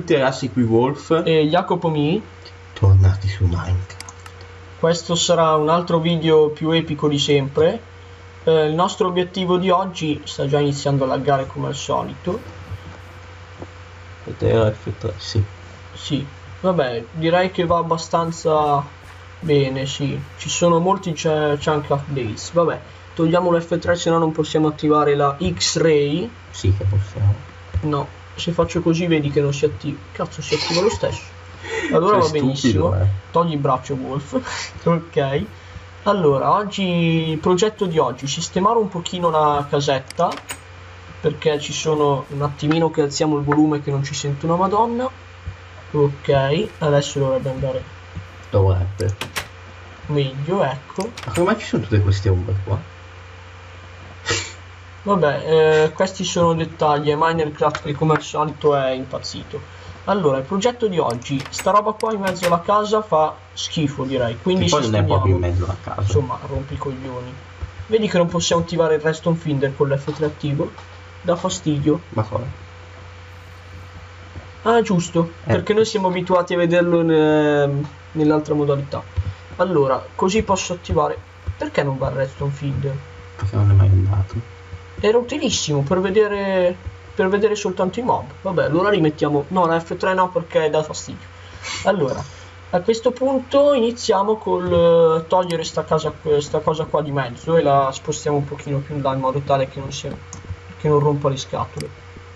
tutti ragazzi, qui Wolf e Jacopo Mi. Tornati su Minecraft. Questo sarà un altro video più epico di sempre. Il nostro obiettivo di oggi sta già iniziando a laggare come al solito. Vedere F3, sì. Sì, vabbè, direi che va abbastanza bene, sì. Ci sono molti chunk updates. Vabbè, togliamo l'F3 se no non possiamo attivare la X-Ray. Sì che possiamo. No, se faccio così vedi che non si attiva. Cazzo, si attiva lo stesso. Allora va benissimo. Togli il braccio, Wolf. Ok. Allora, oggi il progetto di oggi, sistemare un pochino la casetta, perché ci sono un attimino che alziamo il volume che non ci sente una madonna. Ok, adesso dovrebbe andare meglio, ecco. Ma come mai ci sono tutte queste ombre qua? Vabbè, questi sono dettagli, e Minecraft che come al solito è impazzito. Allora, il progetto di oggi, sta roba qua in mezzo alla casa fa schifo, direi, quindi poi non è proprio in mezzo alla casa. Insomma, rompi i coglioni. Vedi che non possiamo attivare il redstone finder con l'F3 attivo? Dà fastidio. Ma cosa? Ah, giusto, perché noi siamo abituati a vederlo nell'altra modalità. Allora, così posso attivare... Perché non va il redstone finder? Perché non è mai andato. Era utilissimo per vedere soltanto i mob. Vabbè, allora rimettiamo... No, la F3 no, perché dà fastidio. Allora, a questo punto iniziamo col togliere sta cosa qua di mezzo e la spostiamo un pochino più in là in modo tale che non rompa le scatole.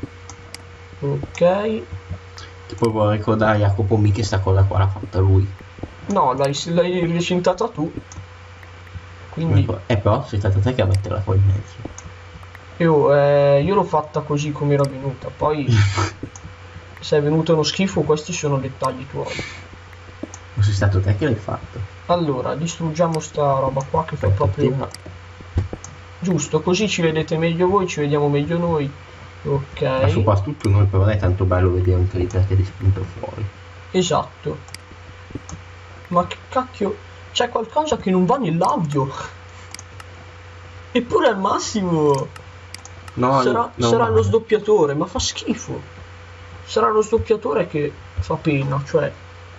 Ok. Ti puoi ricordare Jacopo Mi che sta cosa qua l'ha fatta lui. No, l'hai recintata tu. Quindi... però sei stata te che a metterla qua in mezzo. Io l'ho fatta così come era venuta, poi se è venuto uno schifo questi sono dettagli tuoi. Ma sei stato te che l'hai fatto. Allora, distruggiamo sta roba qua che fa proprio... Giusto, così ci vedete meglio voi, ci vediamo meglio noi. Ok. Ma soprattutto noi però è tanto bello vedere un creeper che ti spunta fuori. Esatto. Ma che cacchio, c'è qualcosa che non va nell'audio. Eppure al massimo... No, sarà lo sdoppiatore, ma fa schifo. Sarà lo sdoppiatore che fa pena, cioè...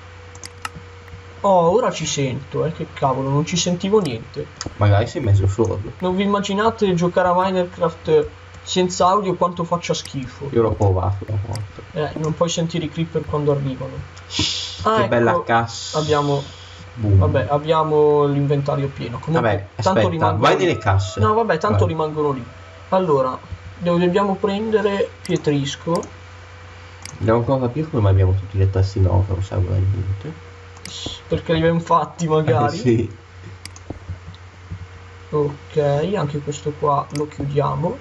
Oh, ora ci sento, che cavolo, non ci sentivo niente. Magari sei mezzo sordo. Non vi immaginate giocare a Minecraft senza audio quanto faccia schifo. Io l'ho provato una volta. Non puoi sentire i creeper quando arrivano. Ah, che ecco, bella cassa. Abbiamo... Boom. Vabbè, abbiamo l'inventario pieno. Comunque, vabbè, aspetta, vai nelle casse. No, vabbè, tanto rimangono lì. Allora, dobbiamo prendere pietrisco. Devo ancora capire come mai abbiamo tutti i tasti no, non servono a niente. Perché li abbiamo fatti magari. Sì. Ok, anche questo qua lo chiudiamo.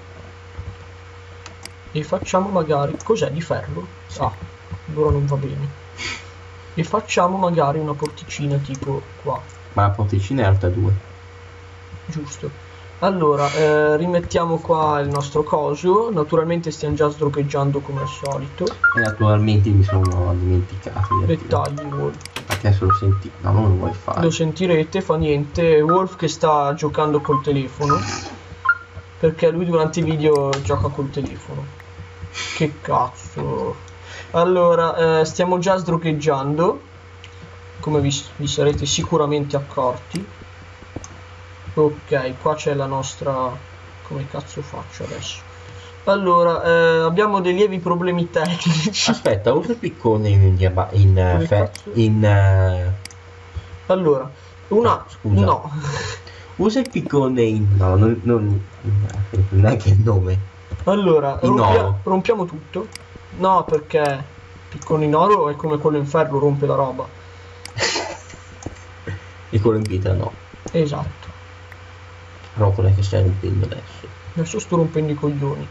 E facciamo magari... Cos'è, di ferro? Sì. Ah, allora non va bene. E facciamo magari una porticina tipo qua. Ma la porticina è alta 2. Giusto. Allora, rimettiamo qua il nostro coso. Naturalmente stiamo già sdrogheggiando come al solito. E naturalmente mi sono dimenticato di dettagli, Wolf. Adesso lo senti. No, non lo vuoi fare. Lo sentirete, fa niente. Wolf che sta giocando col telefono. Perché lui durante i video gioca col telefono. Che cazzo. Allora, stiamo già sdrogheggiando. Come vi sarete sicuramente accorti. Ok, qua c'è la nostra... Come cazzo faccio adesso? Allora, abbiamo dei lievi problemi tecnici. Aspetta, usa il piccone Allora, una... Scusa. No. Usa il piccone in... No, non è che il nome. Allora, rompiamo tutto. No, perché piccone in oro è come quello in ferro, rompe la roba. E quello in pietra no. Esatto. Però quella che stai rompendo adesso. Adesso sto rompendo i coglioni.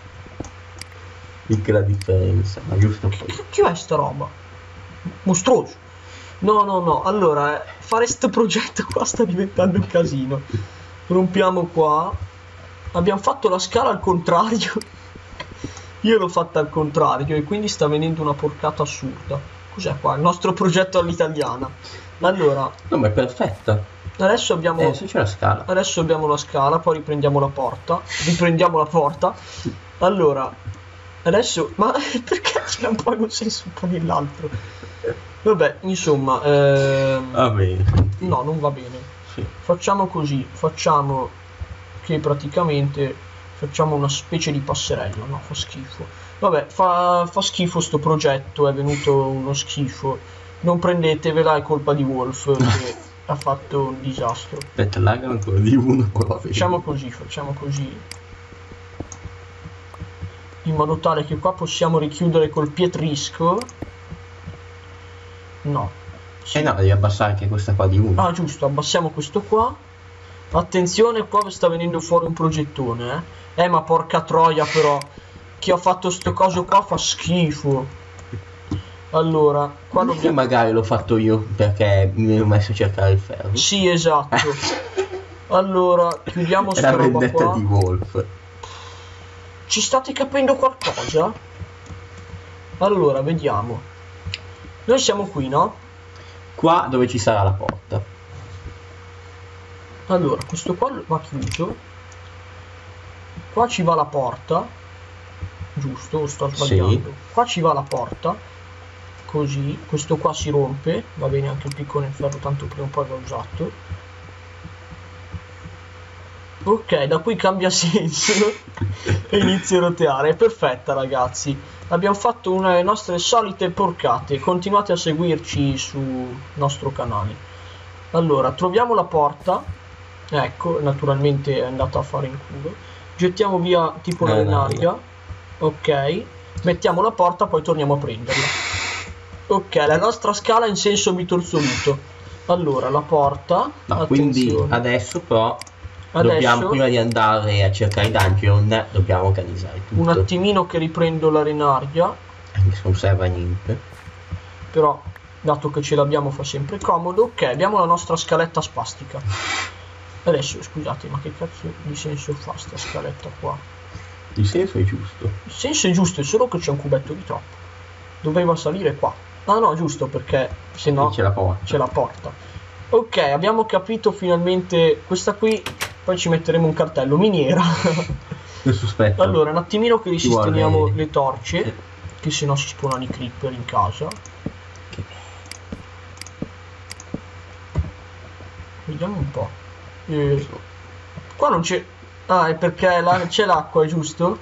Mica la differenza, ma giusto poi. Che è sta roba? Mostruoso. No, allora, fare sto progetto qua sta diventando un casino. Rompiamo qua. Abbiamo fatto la scala al contrario. Io l'ho fatta al contrario e quindi sta venendo una porcata assurda. Cos'è qua? Il nostro progetto all'italiana. Allora... No, ma è perfetta. Adesso abbiamo... se c'è la scala. Adesso abbiamo la scala, poi riprendiamo la porta. Riprendiamo la porta. Allora... Adesso, ma perché c'è un po' in un senso un po' nell'altro? Vabbè, insomma, Va bene. no, non va bene. Sì. Facciamo così, facciamo che praticamente facciamo una specie di passerella. No, fa schifo. Vabbè, fa schifo sto progetto, è venuto uno schifo. Non prendetevela, è colpa di Wolf che ha fatto un disastro. Aspetta, larga ancora di uno, poi va bene. Facciamo così. In modo tale che qua possiamo richiudere col pietrisco. No. Sì. No, devi abbassare anche questa qua di uno. Ah, giusto, abbassiamo questo qua. Attenzione, qua sta venendo fuori un progettone, ma porca troia, però. Chi ha fatto sto coso qua fa schifo. Allora, qua dobbiamo... Magari l'ho fatto io perché mi ero messo a cercare il ferro. Sì, esatto. Allora, chiudiamo sta la roba vendetta qua. di Wolf. Ci state capendo qualcosa? Allora, vediamo. Noi siamo qui, no? Qua dove ci sarà la porta. Allora, questo qua va chiuso. Qua ci va la porta. Giusto, o sto sbagliando? Sì. Qua ci va la porta. Così. Questo qua si rompe. Va bene anche il piccone in ferro, tanto prima o poi va usato. Ok, da qui cambia senso e inizia a roteare. È perfetta, ragazzi. Abbiamo fatto una delle nostre solite porcate. Continuate a seguirci sul nostro canale. Allora, troviamo la porta. Ecco, naturalmente è andata a fare in culo. Gettiamo via tipo l'arenaria. Ok. Mettiamo la porta, poi torniamo a prenderla. Ok, la nostra scala in senso mitorzolito. Allora, la porta. No, quindi adesso però... Dobbiamo, prima di andare a cercare i dungeon, dobbiamo organizzare tutto. Un attimino che riprendo l'arenaria. Anche se non serve a niente. Però, dato che ce l'abbiamo fa sempre comodo. Ok, abbiamo la nostra scaletta spastica. Adesso, scusate, ma che cazzo di senso fa sta scaletta qua? Il senso è giusto. Il senso è giusto, è solo che c'è un cubetto di troppo. Doveva salire qua. Ah no, giusto, perché se no c'è la porta. C'è la porta. Ok, abbiamo capito finalmente questa qui. Poi ci metteremo un cartello miniera. Sospetto. Allora, un attimino che risistemiamo le torce, che sennò si spawnano i creeper in casa. Vediamo un po'. Qua non c'è... Ah, è perché c'è l'acqua, è giusto?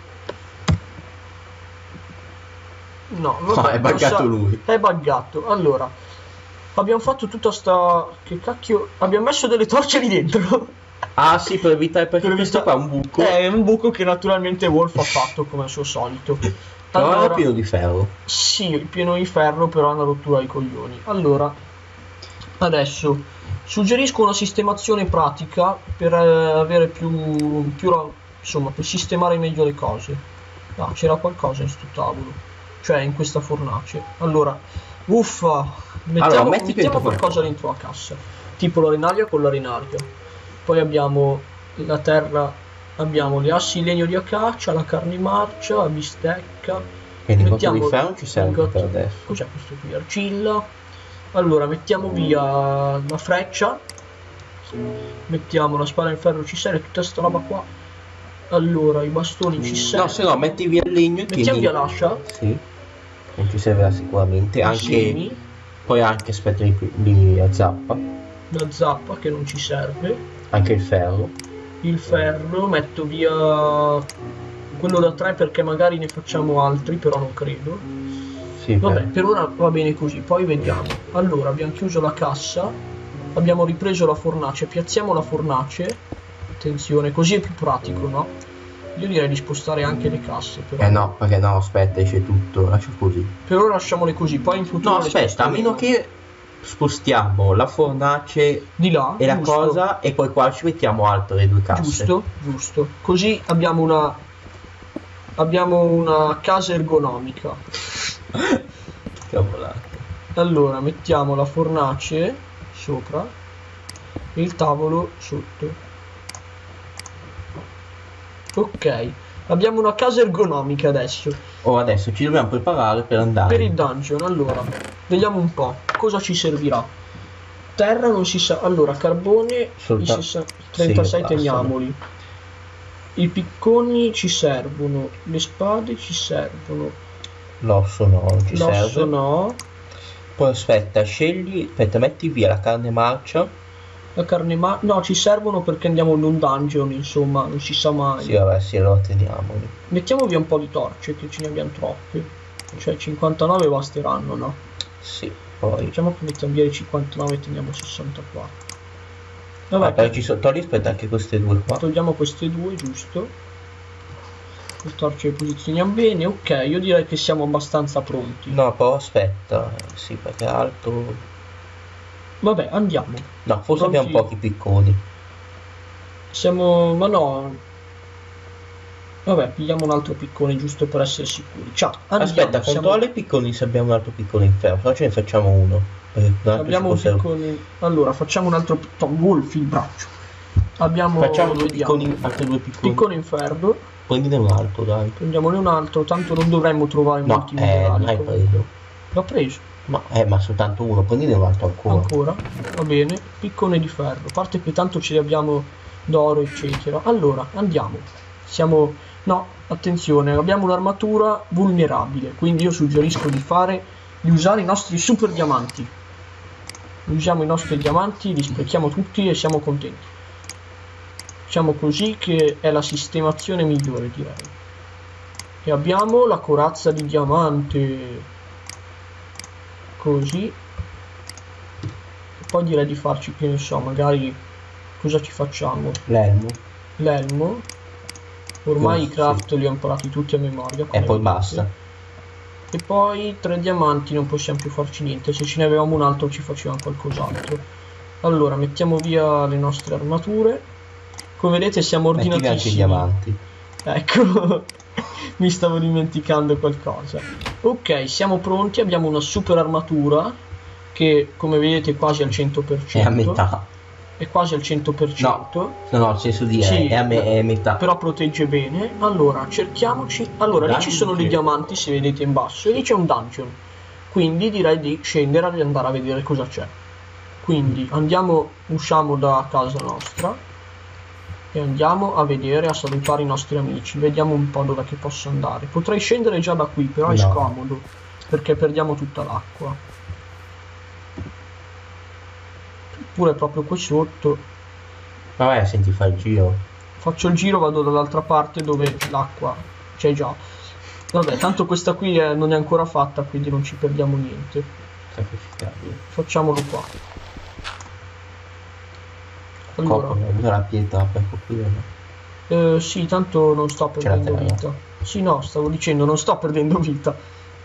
No, vabbè, è buggato lui. È buggato. Allora, abbiamo fatto tutta sta... Che cacchio... Abbiamo messo delle torce lì dentro. Ah sì, per evitare, perché questo qua è un buco. È un buco che naturalmente Wolf ha fatto come al suo solito. Però allora, è pieno di ferro. Sì, pieno di ferro, però è una rottura ai coglioni. Allora, adesso suggerisco una sistemazione pratica per avere più insomma, per sistemare meglio le cose. Ah, c'era qualcosa in sto tavolo, cioè in questa fornace. Allora, uffa, mettiamo qualcosa dentro la cassa, tipo l'arenaria con l'arenaria. Poi abbiamo la terra, abbiamo le assi in legno di acacia, la carne marcia, la bistecca. E il gotto di ferro ci serve per adesso. Cos'è questo qui? Argilla. Allora, mettiamo via la freccia. Mettiamo la spada in ferro, ci serve tutta sta roba qua. Allora, i bastoni ci servono. No, se no, metti via il legno e mettiamo via l'ascia. Sì. Non ci servirà sicuramente. Anche... Poi anche aspetta di zappa. La zappa che non ci serve. Anche il ferro. Il ferro, metto via quello da 3 perché magari ne facciamo altri, però non credo. Sì, vabbè, per ora va bene così, poi vediamo. Allora, abbiamo chiuso la cassa, abbiamo ripreso la fornace, piazziamo la fornace. Attenzione, così è più pratico, no? Io direi di spostare anche le casse, però. No, perché no, aspetta, esce tutto, lascia così. Per ora lasciamole così, poi in futuro... No, aspetta, a meno che spostiamo la fornace di là e la cosa e poi qua ci mettiamo altre due casse. Giusto. Così abbiamo una casa ergonomica. Cavolata. Allora mettiamo la fornace sopra e il tavolo sotto. Ok, abbiamo una casa ergonomica adesso. Adesso ci dobbiamo preparare per andare per il dungeon. Allora vediamo un po' cosa ci servirà. Terra non si sa. Allora carbone 36 teniamoli. I picconi ci servono, le spade ci servono. L'osso no, non ci serve. L'osso no. Poi aspetta, metti via la carne marcia. La carne no, ci servono perché andiamo in un dungeon, insomma, non si sa mai. Sì, vabbè, sì, allora teniamoli. Mettiamo via un po' di torce, che ce ne abbiamo troppe. Cioè 59 basteranno, no? Sì, poi... Diciamo che mettiamo via i 59 e teniamo 64. Vabbè, però ci sono, togli, aspetta, anche queste due qua. Togliamo queste due, giusto. Le torce le posizioniamo bene, ok, io direi che siamo abbastanza pronti. No, però aspetta, sì, perché altro... Vabbè, andiamo. No, forse pronti... abbiamo pochi picconi. Siamo... ma no... Vabbè, pigliamo un altro piccone giusto per essere sicuri. Ciao, andiamo. Aspetta, controlla i picconi se abbiamo un altro piccone in ferro, se no ce ne facciamo uno. Abbiamo un piccone... Allora, facciamo un altro... Tom Wolf il braccio. Abbiamo... Facciamo due picconi, altri due picconi. Piccone in ferro. Prendine un altro, dai. Prendiamone un altro, tanto non dovremmo trovare molti minerali. Non hai preso. L'ho preso. Ma soltanto uno, prendine un altro ancora. Ancora? Va bene. Piccone di ferro. A parte che tanto ce ne abbiamo d'oro, eccetera. Allora, andiamo. Siamo... No, attenzione, abbiamo un'armatura vulnerabile, quindi io suggerisco di usare i nostri super diamanti. Usiamo i nostri diamanti, li sprechiamo tutti e siamo contenti. Facciamo così, che è la sistemazione migliore, direi. E abbiamo la corazza di diamante. Così. E poi direi di farci, che ne so, magari... Cosa ci facciamo? L'elmo. Ormai i craft li ho imparati tutti a memoria. E poi basta. E poi 3 diamanti non possiamo più farci niente. Se ce ne avevamo un altro ci facevamo qualcos'altro. Allora mettiamo via le nostre armature. Come vedete siamo ordinatissimi. Metti anche i diamanti. Ecco. Mi stavo dimenticando qualcosa. Ok, siamo pronti. Abbiamo una super armatura che come vedete è quasi al 100%. È a metà. È quasi al 100%. No, nel senso di sì, è a metà. Però protegge bene. Allora, cerchiamoci. Allora, lì ci sono dei diamanti, se vedete in basso, e lì c'è un dungeon. Quindi direi di scendere e andare a vedere cosa c'è. Quindi andiamo, usciamo da casa nostra e andiamo a vedere, a salutare i nostri amici. Vediamo un po' dove che posso andare. Potrei scendere già da qui, però è scomodo, perché perdiamo tutta l'acqua. Pure proprio qui sotto. Vabbè, senti, fai il giro. Faccio il giro, vado dall'altra parte dove l'acqua c'è già. Vabbè, tanto questa qui non è ancora fatta, quindi non ci perdiamo niente. Facciamolo qua. Allora, la pietra per coprire. sì, tanto non sto perdendo vita. Sì, no, stavo dicendo, non sto perdendo vita.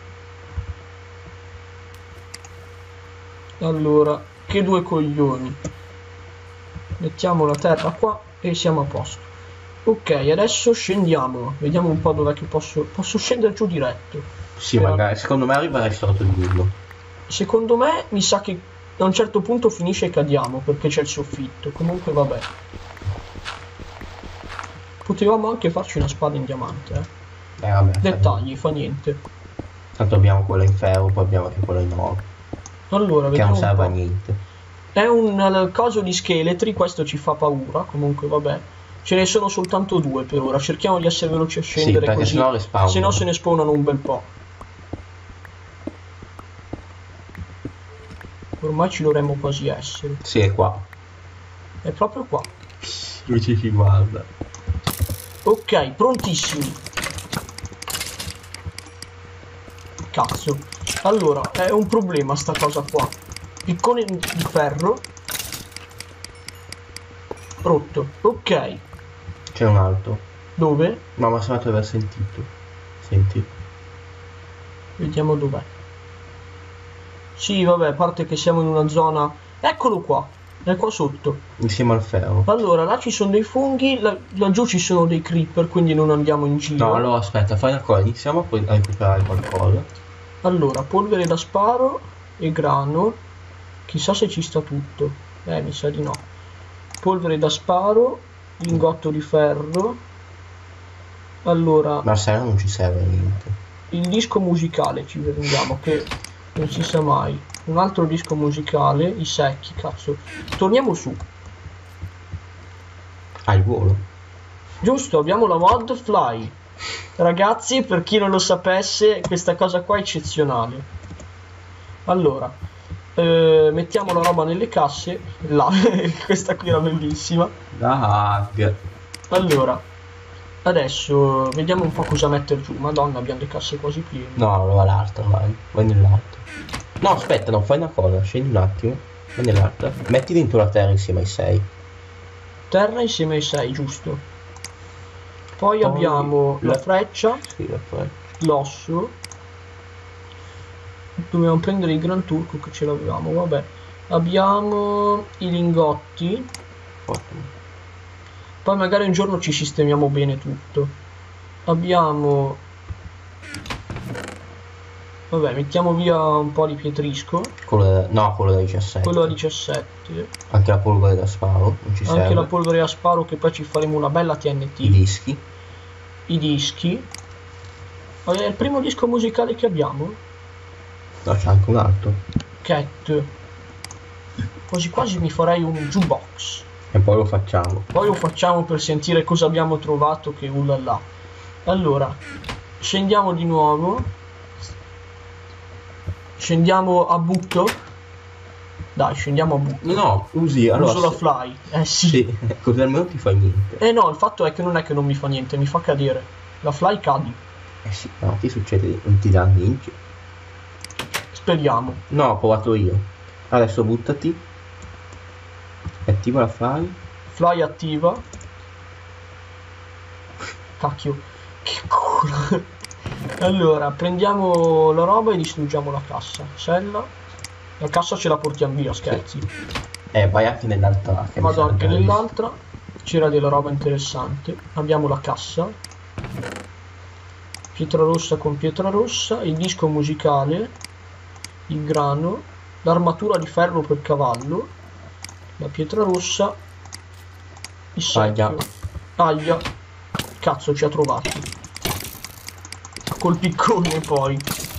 Allora, che due coglioni. Mettiamo la terra qua e siamo a posto. Ok, adesso scendiamo. Vediamo un po' dov'è che posso scendere giù diretto. Sì, magari, secondo me arriverai sotto il grillo. Secondo me mi sa che a un certo punto finisce e cadiamo, perché c'è il soffitto. Comunque vabbè. Potevamo anche farci una spada in diamante, vabbè, dettagli, fa niente. Tanto abbiamo quella in ferro, poi abbiamo anche quella in oro. Allora, che non serve a niente. È un coso di scheletri, questo ci fa paura, comunque vabbè. Ce ne sono soltanto 2 per ora, cerchiamo di essere veloci a scendere, sì, così, se no se ne spawnano un bel po'. Ormai ci dovremmo quasi essere. Sì, è qua. È proprio qua. Lui ci guarda. Ok, prontissimi. Cazzo. Allora, è un problema sta cosa qua. Piccone di ferro. Rotto. Ok. C'è un altro. Dove? No, ma sembra di aver sentito. Senti. Vediamo dov'è. Sì, vabbè, a parte che siamo in una zona... Eccolo qua. È qua sotto. Insieme al ferro. Allora, là ci sono dei funghi, laggiù ci sono dei creeper, quindi non andiamo in giro. No, allora aspetta, fai una cosa, iniziamo a recuperare qualcosa. Allora, polvere da sparo e grano. Chissà se ci sta tutto. Mi sa di no. Polvere da sparo, lingotto di ferro. Allora... Ma se no non ci serve niente. Il disco musicale ci prendiamo, che non si sa mai. Un altro disco musicale, i secchi, cazzo. Torniamo su. Al volo. Giusto, abbiamo la mod Fly. Ragazzi, per chi non lo sapesse, questa cosa qua è eccezionale. Allora, mettiamo la roba nelle casse. Là, questa qui era bellissima. Allora, adesso vediamo un po' cosa mettere giù. Madonna, abbiamo le casse quasi piene. No, non va l'altra, vai nell'altra. No, aspetta, non fai una cosa, scendi un attimo. Vai nell'altra. Metti dentro la terra insieme ai 6. Terra insieme ai 6, giusto. Poi abbiamo la freccia, sì, l'osso. Dobbiamo prendere il Gran Turco che ce l'avevamo, vabbè. Abbiamo i lingotti. Poi magari un giorno ci sistemiamo bene tutto. Abbiamo... Vabbè, mettiamo via un po' di pietrisco. Quello da 17. Quello da 17. Anche la polvere da sparo, non ci serve. Anche la polvere da sparo, che poi ci faremo una bella TNT. I dischi. I dischi. È il primo disco musicale che abbiamo? No, c'è anche un altro. Cat. Quasi quasi mi farei un jukebox. E poi lo facciamo. Poi lo facciamo per sentire cosa abbiamo trovato, che ullala. Allora, scendiamo di nuovo. Scendiamo a butto. Dai, scendiamo a butto. No, uso la fly. Sì. Così almeno ti fa niente. No, il fatto è che non è che non mi fa niente, mi fa cadere. La fly cadi. Sì, no, ti succede, non ti dà niente. Speriamo. No, ho provato io. Adesso buttati. Attiva la fly. Fly attiva. Cacchio. Che culo. Allora, prendiamo la roba e distruggiamo la cassa. Sella. La cassa ce la portiamo via, scherzi. Vai anche nell'altra. Vado anche nell'altra. C'era della roba interessante. Abbiamo la cassa. Pietra rossa con pietra rossa. Il disco musicale. Il grano. L'armatura di ferro per cavallo. La pietra rossa. Il secchio. Aglia. Cazzo, ci ha trovati. Col piccone poi.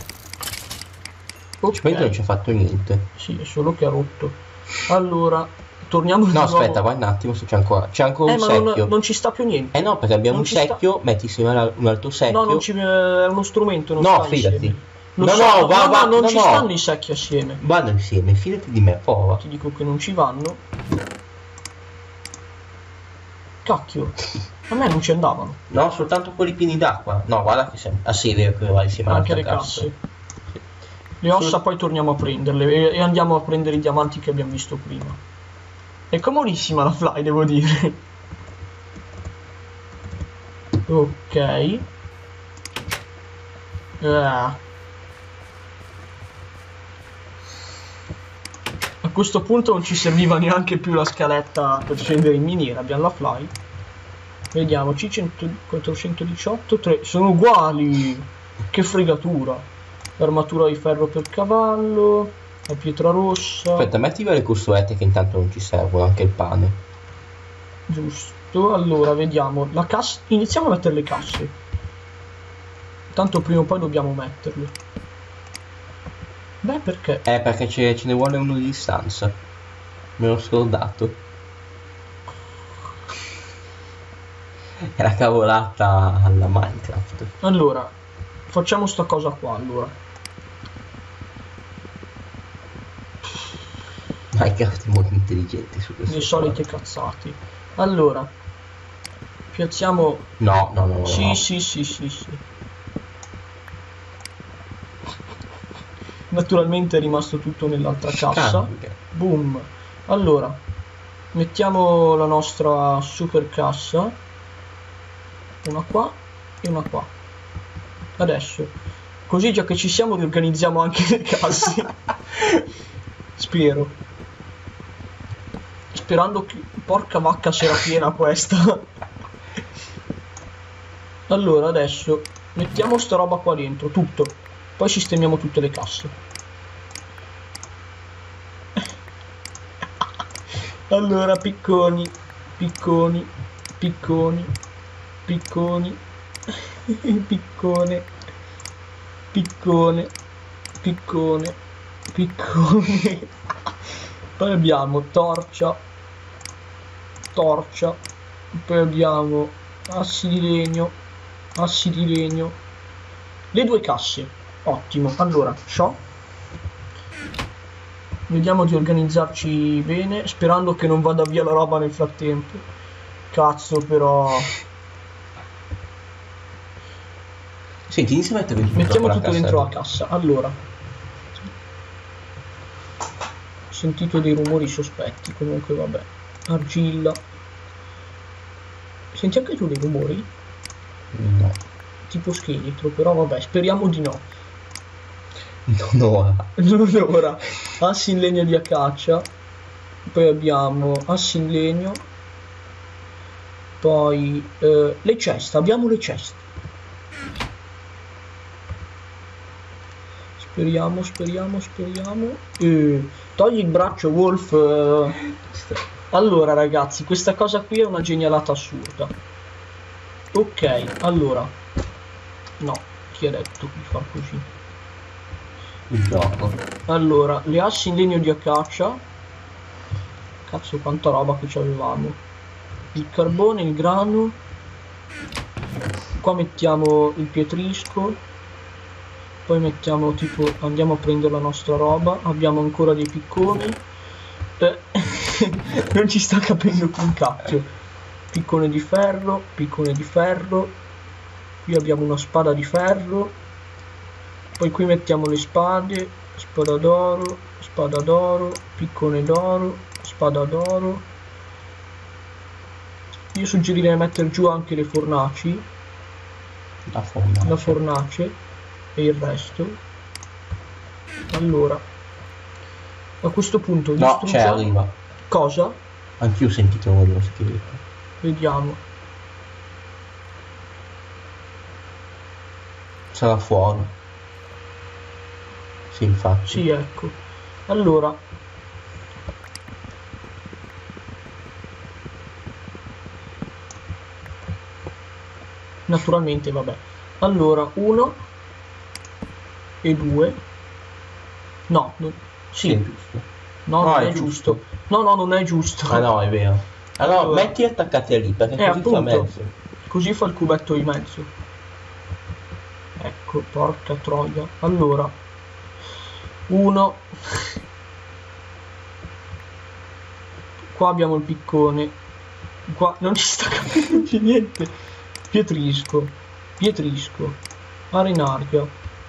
Okay. Non ci ha fatto niente. Sì, è solo che ha rotto. Allora, torniamo di nuovo. Aspetta, vai un attimo se c'è ancora un secchio. Non ci sta più niente. No, perché abbiamo un secchio, metti insieme un altro secchio. No, è uno strumento, non no, fidati. Non ci stanno i secchi assieme. Vanno insieme, fidati di me, prova. Ti dico che non ci vanno. Cacchio. A me non ci andavano. No, soltanto quelli pieni d'acqua. No, guarda che sempre. Ah sì, vero che va insieme anche le casse. Sì. Le ossa poi torniamo a prenderle e andiamo a prendere i diamanti che abbiamo visto prima. È comodissima la fly, devo dire. Ok. A questo punto non ci serviva neanche più la scaletta per scendere in miniera. Abbiamo la fly. Vediamo, C418, 3, sono uguali. Che fregatura. L'armatura di ferro per cavallo. La pietra rossa. Aspetta, metti le costruette che intanto non ci servono, anche il pane. Giusto, allora vediamo. La cassa. Iniziamo a mettere le casse. Tanto prima o poi dobbiamo metterle. Beh, perché? Perché ce ne vuole uno di distanza. Me l'ho scordato. È la cavolata alla Minecraft. Allora, facciamo sta cosa qua, allora. Minecraft è molto intelligente su questo. Le solite cazzate. Allora, piazziamo... No. Sì. Naturalmente è rimasto tutto nell'altra cassa. Boom. Allora, mettiamo la nostra super cassa. Una qua e una qua. Adesso, così già che ci siamo, riorganizziamo anche le casse. Spero. Sperando che... Porca vacca, c'era piena questa. Allora, adesso mettiamo sta roba qua dentro, tutto. Poi sistemiamo tutte le casse. Allora, picconi. Piccone. Poi abbiamo torcia. Poi abbiamo assi di legno, assi di legno, le 2 casse, ottimo. Allora, vediamo di organizzarci bene, sperando che non vada via la roba nel frattempo. Cazzo, però. Senti, inizia a mettere mettiamo tutto dentro la cassa. Allora, ho sentito dei rumori sospetti, comunque vabbè. Argilla. Senti anche tu dei rumori? No. Tipo scheletro, però vabbè, speriamo di no. Non ora. Non ora. Assi in legno di acacia. Poi abbiamo assi in legno. Poi le ceste, abbiamo le ceste. Speriamo. Togli il braccio, Wolf. Allora ragazzi, questa cosa qui è una genialata assurda. Ok, allora. No, chi ha detto di far così? Il gioco. Allora, le assi in legno di acacia. Cazzo, quanta roba che ci avevamo. Il carbone, il grano. Qua mettiamo il pietrisco. Poi mettiamo tipo, andiamo a prendere la nostra roba. Abbiamo ancora dei picconi. Non ci sta capendo più un cacchio. Piccone di ferro, piccone di ferro. Qui abbiamo una spada di ferro. Poi qui mettiamo le spade. Spada d'oro, piccone d'oro, spada d'oro. Io suggerirei mettere giù anche le fornaci. La fornace e il resto. Allora, a questo punto no, c'è, arriva. Cosa? Anch'io ho sentito uno scheletro. Vediamo. Sarà fuori. Sì, infatti. Sì, ecco. Allora, naturalmente, vabbè. Allora, 1 e 2. No, sì. Sì, è giusto. No, non è giusto. No, non è giusto. Ah no, è vero. Allora, metti attaccati lì, perché così appunto, fa mezzo. Così fa il cubetto di mezzo. Ecco, porca troia. Allora, 1. Qua abbiamo il piccone. Qua non ci sta capendo più niente. Pietrisco. Arenaria.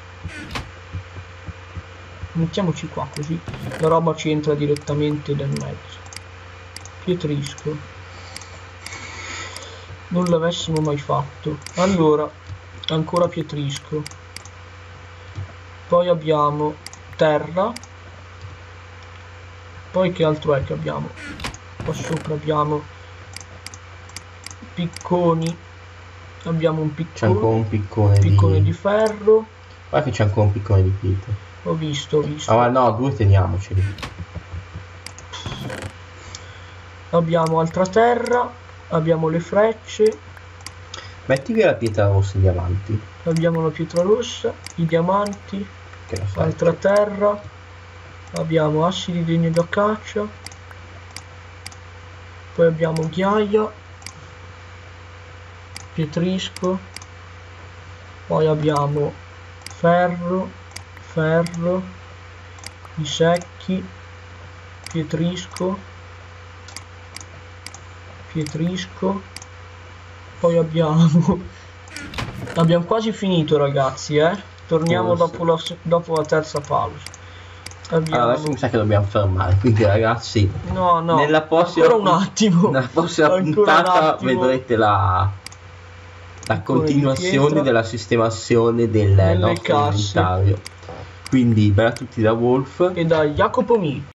Mettiamoci qua così la roba ci entra direttamente nel mezzo. Pietrisco. Non l'avessimo mai fatto. Allora, ancora pietrisco. Poi abbiamo terra. Poi che altro è che abbiamo? Qua sopra abbiamo picconi. Abbiamo un piccone. C'è ancora un piccone di ferro. Guarda che c'è ancora un piccone di pietra. Ho visto. Ah no, 2 teniamoceli. Abbiamo altra terra. Abbiamo le frecce. Metti via la pietra rossa e i diamanti. Abbiamo la pietra rossa, i diamanti, altra terra. Abbiamo assi di legno d'acacia. Poi abbiamo ghiaia, pietrisco. Poi abbiamo ferro, i secchi, pietrisco. Poi abbiamo quasi finito ragazzi, torniamo dopo la terza pausa. Allora, adesso mi sa che dobbiamo fermare, quindi ragazzi, no, nella prossima, ancora un attimo, nella prossima puntata vedrete la continuazione della sistemazione del nostro inventario. Quindi bella a tutti da Wolf e da Jacopo Mi.